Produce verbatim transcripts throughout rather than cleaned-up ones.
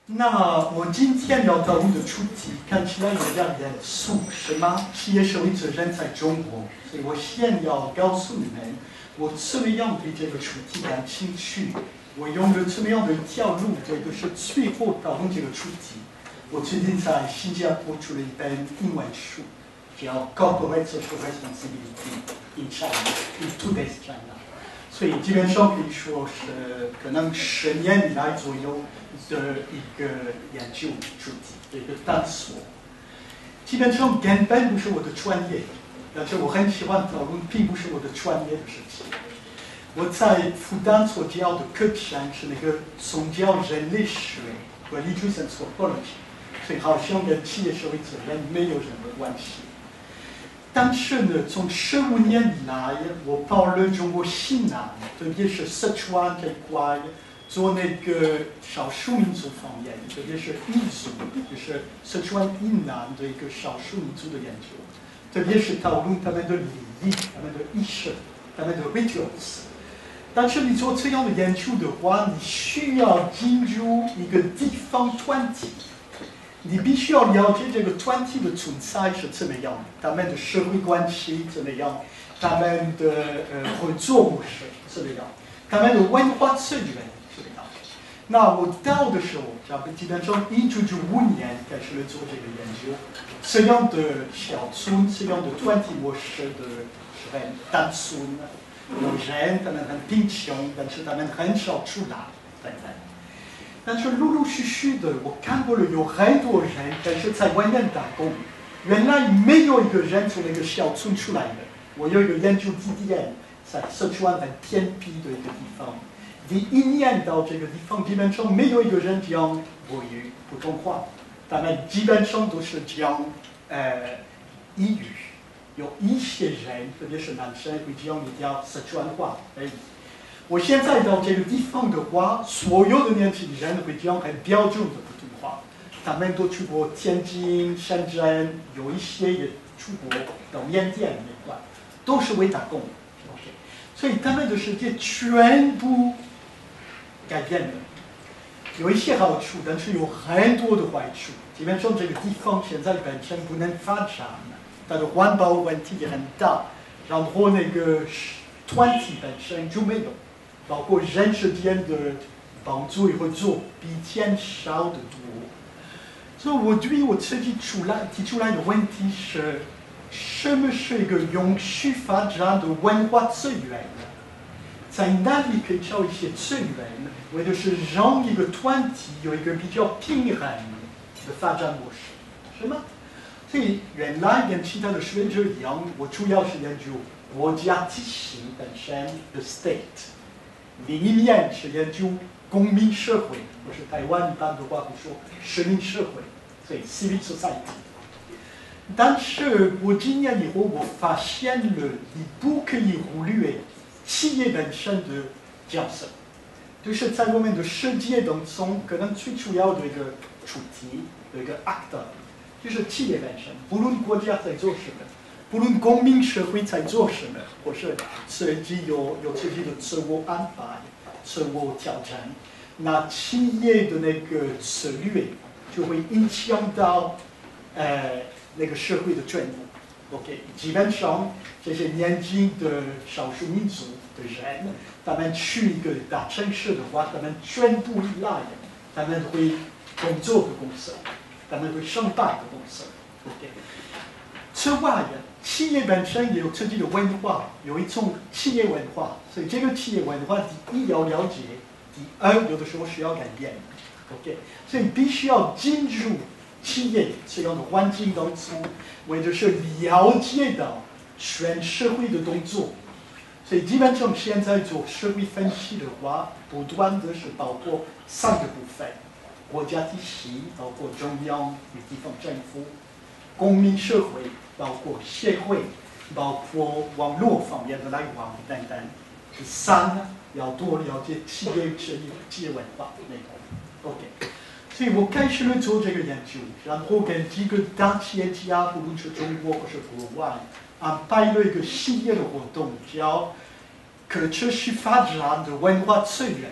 那我今天要讨论的主题看起来有点严肃，是吗？企业受益责任在中国，所以我先要告诉你们，我怎么样对这个主题感兴趣，我用了怎么样的一条路，这个是最后讨论这个主题。我最近在新加坡出了一本英文书，叫《Corporate Social Responsibility in China in Today's China》。所以基本上可以说是可能十年以来左右的一个研究主题的一个探索。基本上根本不是我的专业，但是我很喜欢讨论，并不是我的专业的事情。我在复旦所教的课程是那个宗教人类学 （Religious Anthropology），所以好像跟企业社会责任没有任何关系。但是呢，从十五年以来，我跑了中国西南，特别是四川这一块，做那个少数民族方面，特别是彝族，就是四川以南的一个少数民族的研究，特别是讨论他们的礼仪、他们的仪式、他们的 rituals。但是你做这样的研究的话，你需要进入一个地方团体。你必须要了解这个团体的存在是怎么样，他们的社会关系怎么样，他们的呃合作模式怎么样，他们的文化资源怎么样。那我到的时候，差不多基本上一九九五年开始做这个研究，这样的小村、这样的团体模式的是很单纯的，有人他们很贫穷，但是他们很少出来等等。但是陆陆续续的，我看过了有很多人开始在外面打工。原来没有一个人从那个小村出来的。我有一个研究地点在四川很偏僻的一个地方。第一年到这个地方，基本上没有一个人讲国语、普通话，他们基本上都是讲呃彝语。有一些人，特别是男生，会讲一点四川话而已。我现在到这个地方的话，所有的年轻人会讲很标准的普通话。他们都去过天津、深圳，有一些也出国到缅甸那块，都是为打工。OK， 所以他们的世界全部改变了。有一些好处，但是有很多的坏处。基本上这个地方现在本身不能发展，它的环保问题也很大，然后那个团体本身就没有。包括人之间的帮助与合作比以前少得多，所以我对我自己出来提出来的问题是：什么是一个永续发展的文化资源？在哪里可以找一些资源，为的是让一个团体有一个比较平衡的发展模式，是吗？所以原来跟其他的学者一样，我主要是研究国家体系本身的 state。另一面是研究公民社会，或是台湾一般的话会说市民社会，所以 civil society。但是我几年以后，我发现了你不可以忽略企业本身的角色，就是在我们的世界当中，可能最主要的一个主题的一个 actor， 就是企业本身，不论国家在做什么。不论公民社会在做什么，或是自己有有自己的自我安排、自我挑战，那企业的那个策略就会影响到呃那个社会的全部。OK， 基本上这些年轻的少数民族的人，他们去一个大城市的话，他们全部依赖他们会工作的公司，他们会上班的公司。OK， 此外，企业本身也有自己的文化，有一种企业文化，所以这个企业文化，第一要了解，第二有的时候需要改变。OK， 所以必须要进入企业这样的环境当中，为的是了解到全社会的动作。所以基本上现在做社会分析的话，不断的是包括三个部分：国家体系，包括中央与地方政府。公民社会，包括协会，包括网络方面的来往等等。第三呢，要多了解企业企业企业文化内容。OK， 所以我开始了做这个研究，然后跟几个大企业家，不论是中国或是国外，安排了一个系列的活动，叫可持续发展的文化资源。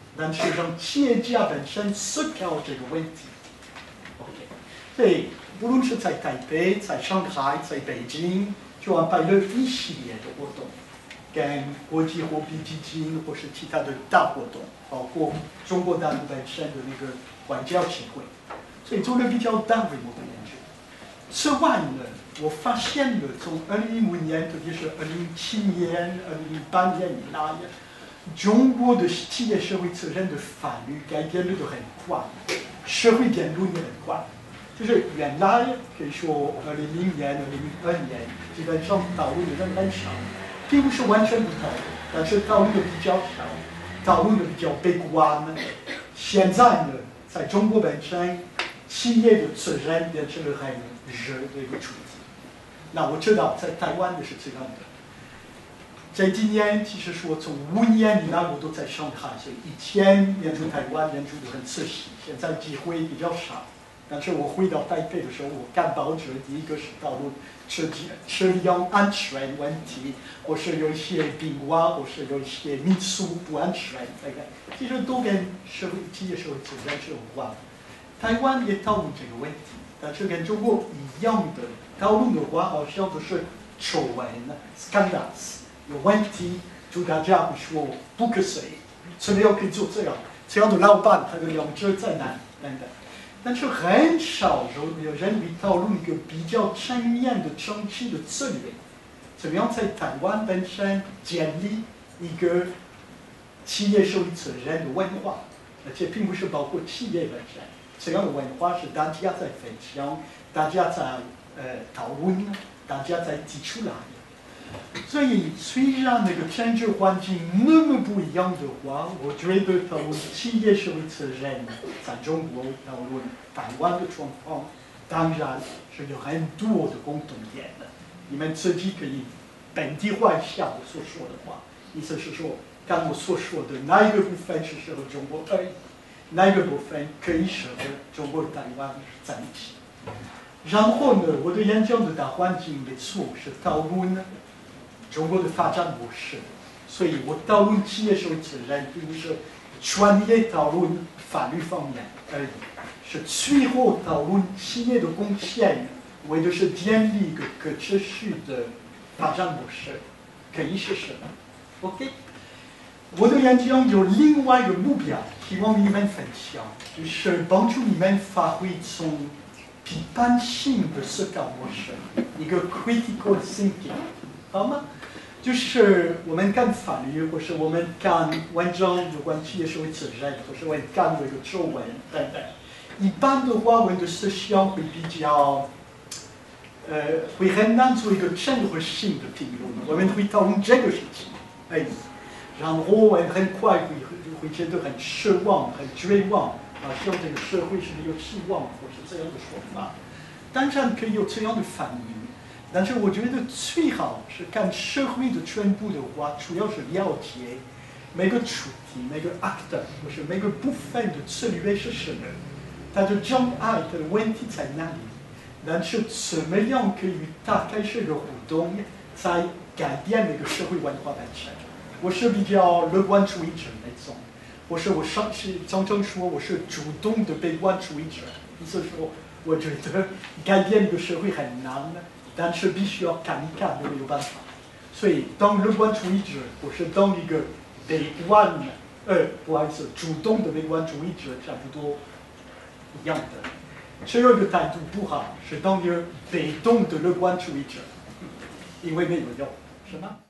但是让企业家本身思考这个问题。OK， 所以无论是在台北、在上海、在北京，就安排了一系列的活动，跟国际货币基金或是其他的大活动，包括中国大陆本身的那个外交协会，所以做了比较大规模的研究。此外呢，我发现了从二零一五年，特别是二零一七年、二零一八年以来，中国的企业社会责任的法律改变的都很快，社会辩论也很快。就是原来可以说二零零年、二零零二年，基本上讨论的人很少，并不是完全不讨论，但是讨论的比较少，讨论的比较悲观。现在呢，在中国本身，企业的责任变成了很热的一个主题。那我知道在台湾也是这样的。这几年其实说从五年以来我都在上海，所以以前研究台湾研究的很仔细，现在机会比较少。但是我回到台北的时候，我敢保证，第一个是讨论车车辆安全问题，或是有一些病患，或是有一些民宿不安全，这个其实都跟社会企业社会责任是有关的。台湾也讨论这个问题，但是跟中国一样的讨论的话，好像都是丑闻 （scandals） 有问题，就大家会说不可思议，怎么样可以做这样？这样的老板他的良知在哪等等。但是很少有人会讨论一个比较全面的长期的策略，怎么样在台湾本身建立一个企业社会责任的文化，而且并不是包括企业本身，这样的文化是大家在分享，大家在呃讨论，大家在提出来的。所以虽然那个政治环境那么不一样的话，我觉得讨论企业社会责任在中国讨论台湾的状况，当然是有很多的共同点的。你们自己可以本地化一下我所说的话，意思是说，看我所说的哪一个部分是适合中国而已，哪一个部分可以适合中国台湾在一起。然后呢，我的研究的大环境没错是讨论中国的发展模式，所以我讨论企业社会责任，并不是专业讨论法律方面而已，是最后讨论企业的贡献，为的是建立一个可持续的发展模式，可以是什么 ？OK， 我的研究有另外一个目标，希望你们分享，就是帮助你们发挥从批判性的思考模式，一个 critical thinking， 好吗？就是我们看法律，或是我们看文章有关企业社会责任，或是我们看这个作文等等。一般的话，我们的思想会比较，呃，会很难做一个整合性的评论。我们会讨论这个事情，哎，然后我们很快会会觉得很失望、很绝望，啊，像这个社会是没有希望，或是这样的说法。当然可以有这样的反应。但是我觉得最好是看社会的全部的话，主要是了解每个主题、每个 actor 或是每个部分的策略是什么，它的障碍、它的问题在哪里，但是怎么样可以与它开始的互动，在改变那个社会文化本身。我是比较乐观主义者那种，或是我上是常常说我是主动的悲观主义者，意思说我觉得改变一个社会很难。但是必须要看一看，没有办法。所以，当乐观主义者，或是当一个悲观，呃，不好意思，主动的悲观主义者，差不多一样的。第二个态度不好，是当一个被动的乐观主义者，因为没有用，是吗？